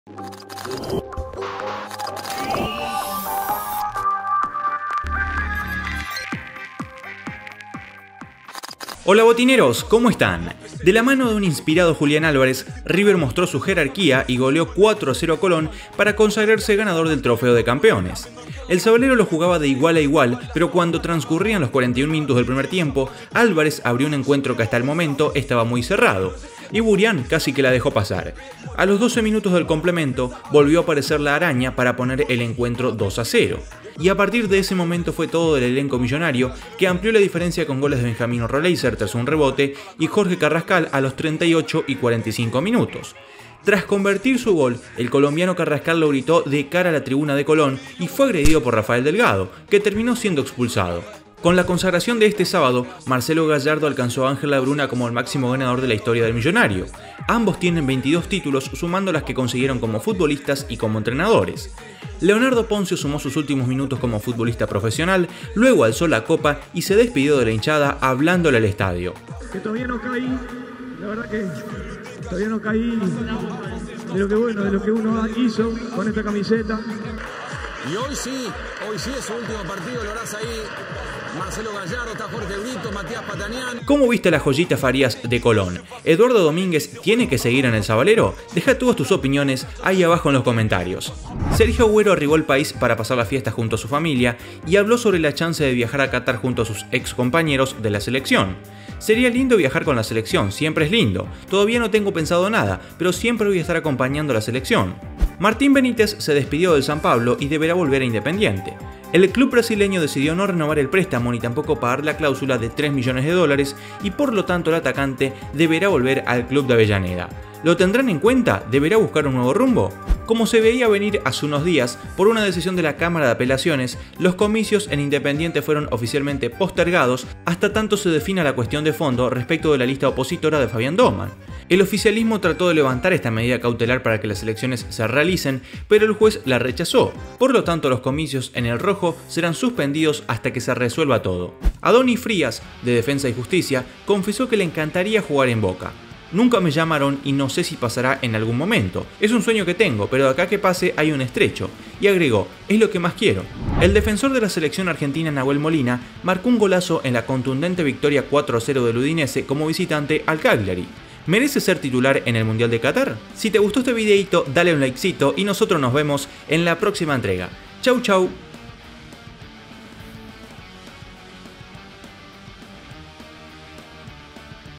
Hola botineros, ¿cómo están? De la mano de un inspirado Julián Álvarez, River mostró su jerarquía y goleó 4-0 a Colón para consagrarse ganador del trofeo de campeones. El sabalero lo jugaba de igual a igual, pero cuando transcurrían los 41 minutos del primer tiempo, Álvarez abrió un encuentro que hasta el momento estaba muy cerrado, y Burián casi que la dejó pasar. A los 12 minutos del complemento, volvió a aparecer la araña para poner el encuentro 2-0. Y a partir de ese momento fue todo el elenco millonario, que amplió la diferencia con goles de Benjamín Roleiser tras un rebote y Jorge Carrascal a los 38 y 45 minutos. Tras convertir su gol, el colombiano Carrascal lo gritó de cara a la tribuna de Colón y fue agredido por Rafael Delgado, que terminó siendo expulsado. Con la consagración de este sábado, Marcelo Gallardo alcanzó a Ángel Labruna como el máximo ganador de la historia del millonario. Ambos tienen 22 títulos, sumando las que consiguieron como futbolistas y como entrenadores. Leonardo Poncio sumó sus últimos minutos como futbolista profesional, luego alzó la copa y se despidió de la hinchada hablándole al estadio. Que todavía no caí, la verdad que todavía no caí de lo que uno hizo con esta camiseta. Y hoy sí es su último partido, lo harás ahí. Marcelo Gallardo, está Jorge Brito, Matías Patanián. ¿Cómo viste la joyita Farías de Colón? ¿Eduardo Domínguez tiene que seguir en el sabalero? Deja todas tus opiniones ahí abajo en los comentarios. Sergio Agüero arribó al país para pasar la fiesta junto a su familia y habló sobre la chance de viajar a Qatar junto a sus ex compañeros de la selección. Sería lindo viajar con la selección, siempre es lindo. Todavía no tengo pensado nada, pero siempre voy a estar acompañando a la selección. Martín Benítez se despidió del San Pablo y deberá volver a Independiente. El club brasileño decidió no renovar el préstamo ni tampoco pagar la cláusula de $3 millones y por lo tanto el atacante deberá volver al club de Avellaneda. ¿Lo tendrán en cuenta? ¿Deberá buscar un nuevo rumbo? Como se veía venir hace unos días, por una decisión de la Cámara de Apelaciones, los comicios en Independiente fueron oficialmente postergados hasta tanto se defina la cuestión de fondo respecto de la lista opositora de Fabián Doman. El oficialismo trató de levantar esta medida cautelar para que las elecciones se realicen, pero el juez la rechazó. Por lo tanto, los comicios en el rojo serán suspendidos hasta que se resuelva todo. Adonis Frías, de Defensa y Justicia, confesó que le encantaría jugar en Boca. Nunca me llamaron y no sé si pasará en algún momento. Es un sueño que tengo, pero de acá que pase hay un estrecho. Y agregó, es lo que más quiero. El defensor de la selección argentina Nahuel Molina marcó un golazo en la contundente victoria 4-0 del Udinese como visitante al Cagliari. ¿Merece ser titular en el Mundial de Qatar? Si te gustó este videito, dale un likecito y nosotros nos vemos en la próxima entrega. Chau chau.